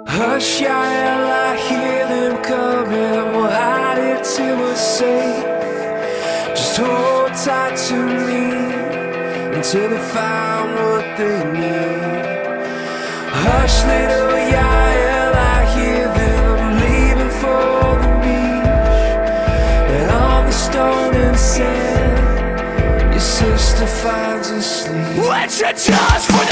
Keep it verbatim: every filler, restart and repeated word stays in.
Hush Yael, I hear them coming. We'll hide it till we're safe. Just hold tight to me until they find what they need. Hush little Yael, I hear them leaving for the beach. And on the stone and sand, your sister finds her sleep. What's your charge for